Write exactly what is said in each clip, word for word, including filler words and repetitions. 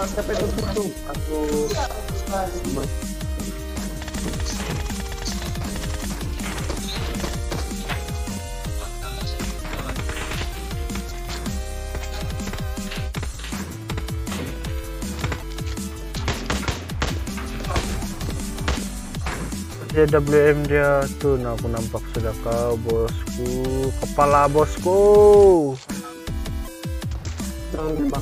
sampai tutup. Aku J W M dia tuh, nah aku nampak sudah kau bosku, kepala bosku. jangan tembak.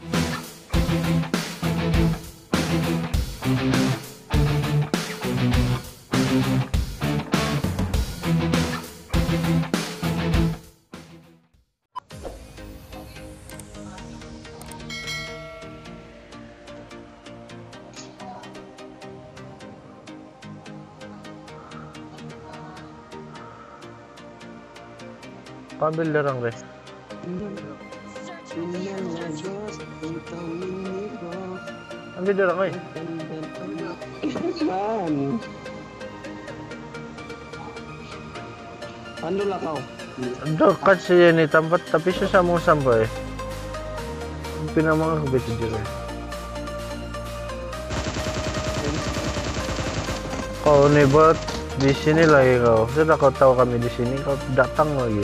Ambil darang deh. Ambil darang, oi. Man. Pandulah kau. Dekat sih ini tempat, tapi susah mau sampai. Pinamang aku betul juga. Kau nih buat di sini lagi kau. Sudah kau tahu kami di sini, kau datang lagi.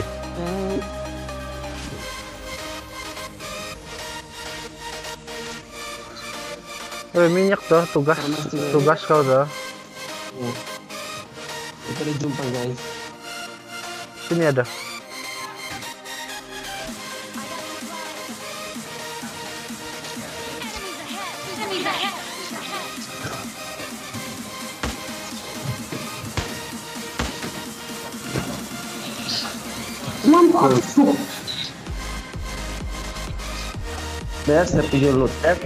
Eh, minyak tuh, tugas, tugas kau tuh. Kita udah jumpa guys. Sini ada. Mampus. Beres tapi dulu tab.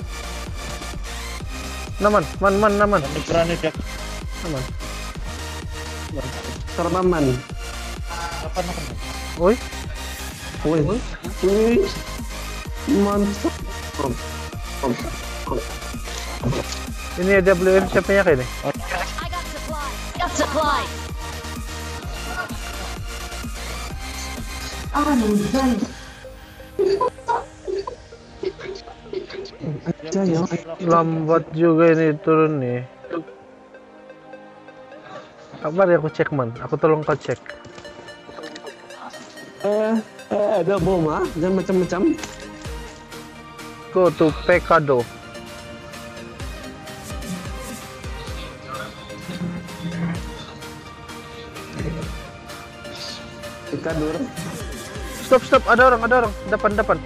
Naman, man, man, naman. Berani cek. Naman. Terbaman. Apa nak? Oi, Woi. Woi. Mantap. ini ada W M siapa ya kayak ini? I got supply. Got supply. Aja ya. Lambat juga ini turun nih. Kabar ya, aku cek man. Aku tolong kau cek. Eh, eh ada bom ah, jangan macam-macam. Go to Pecado. Ikadur. Stop, stop. Ada orang, ada orang. Depan, depan.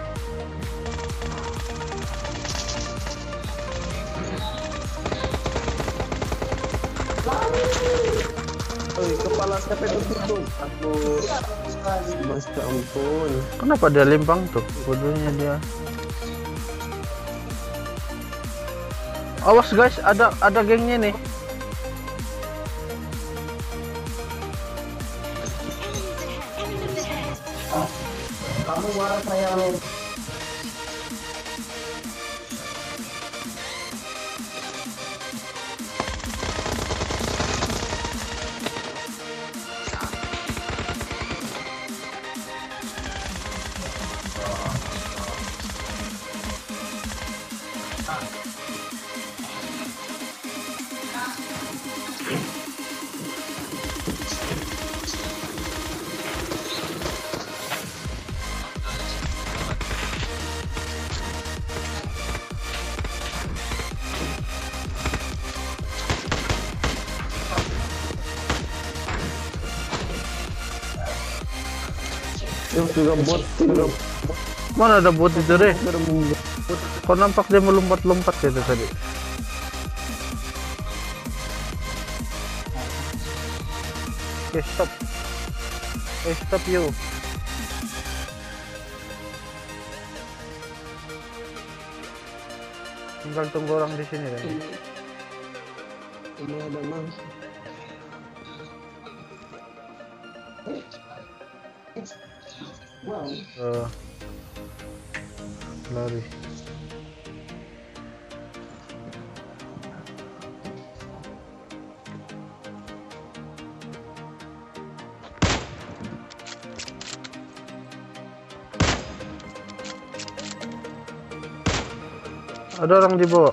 Oi, kepala siapa itu tutup? Aku. Mas ampun. Kenapa dia limpang tuh? Bodohnya dia. Awas guys, ada ada gengnya nih. Kamu marah saya lo. Yang juga bot, juga Mana ada bot itu deh? bermulut. Kok nampak dia melompat-lompat gitu tadi? Oke, stop. Eh, stop you. Tinggal tunggu orang di sini kan. Ini ada mang. Wow. Uh, lari. Ada orang di bawah.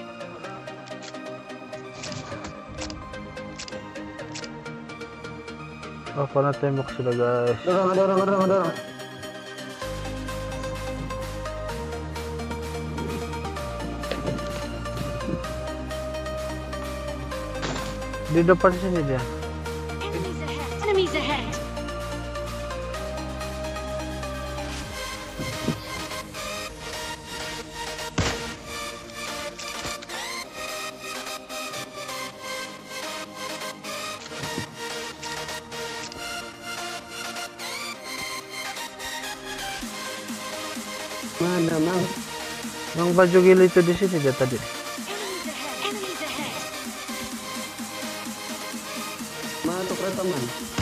Oh, karena tembak sudah guys. Ada orang, ada orang, ada orang, ada orang. Di depan sini dia. Enemies ahead. Enemies ahead. Mana, Mang? Yang baju gila itu di sini dia tadi. Enemies ahead. Enemies ahead. Mana tuh kereta, Man?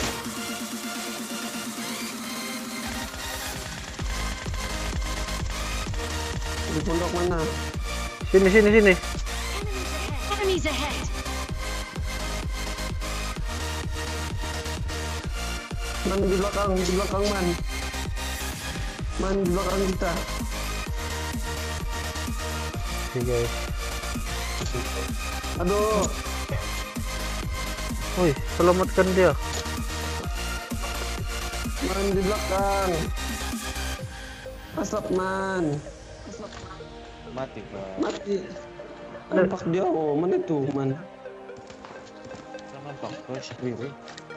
Di pondok mana? Sini sini sini. Enemies ahead. Man di belakang, di belakang, Man. Man di belakang kita. Oke guys. Aduh, Woi, selamatkan dia. Man di belakang. Asap, Man. Mati kau. Mati. Nampak dia, oh, mana itu, Man? Nampak kau sendiri.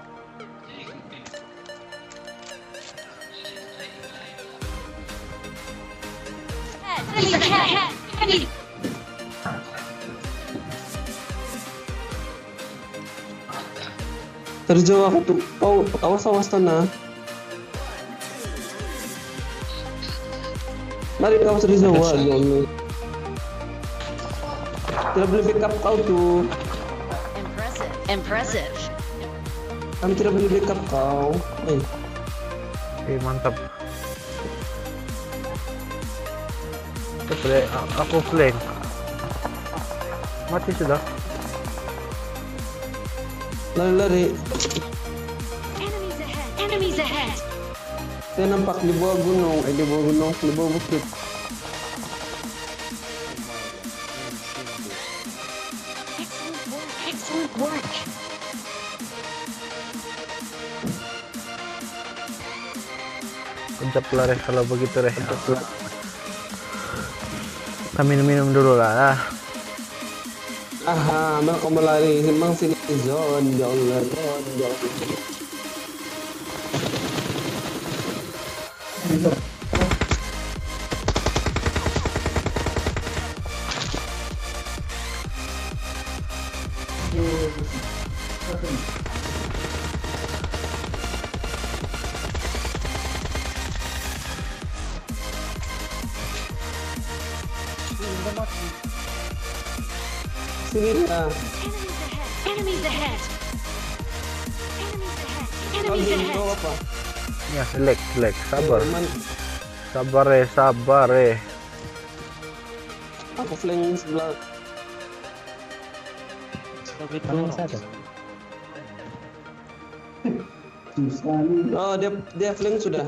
Enemies ahead. Enemies. Terjauh aku tuh. Oh, awas awas tanah. Mari kau terjauh, ya Allah. Tidak boleh backup kau tuh. Impressive. Impressive. Kami tidak boleh backup kau. Eh, Oke, mantap. Play, aku flank. Mati sudah. lari-lari. Enemies ahead. Enemies ahead. Saya nampak di bawah gunung, eh di bawah gunung, di bawah bukit. Excellent work. Excellent work. Pencap lah Reh, kalau begitu Reh. Kita minum-minum dulu lah. Aha, mana kau melari? Memang sini zone, ya Allah, zone, ya Allah. Sini dia. Enemies ahead. Enemies ahead. Kau Enemies di kau ahead. apa? Ya, selek, selek, sabar. Eh, man, Sabar Reh, sabar Reh. aku flank sebelah. Oh, dia dia flank sudah.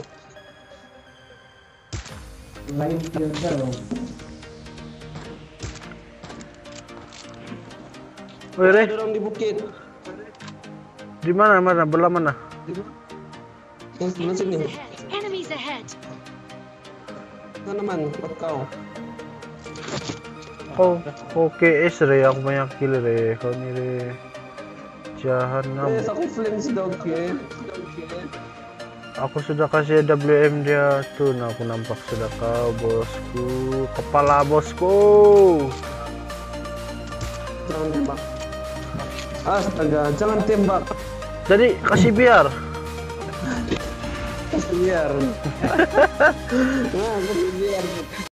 Woi Reh, Ada orang di bukit. di mana mana belah mana? Yang sebelah sini. Enemies ahead. Enemies ahead. Mana man, buat kau. Oh, oke es Reh, aku banyak kill Reh. Kau ni Reh. Jahanam. Eh, aku flank sudah oke. Aku sudah kasih W M dia tuh, nah aku nampak sudah kau bosku, kepala bosku. Jangan tembak. Astaga, jangan tembak. Jadi kasih biar. Kasih biar. Nah, kasih biar.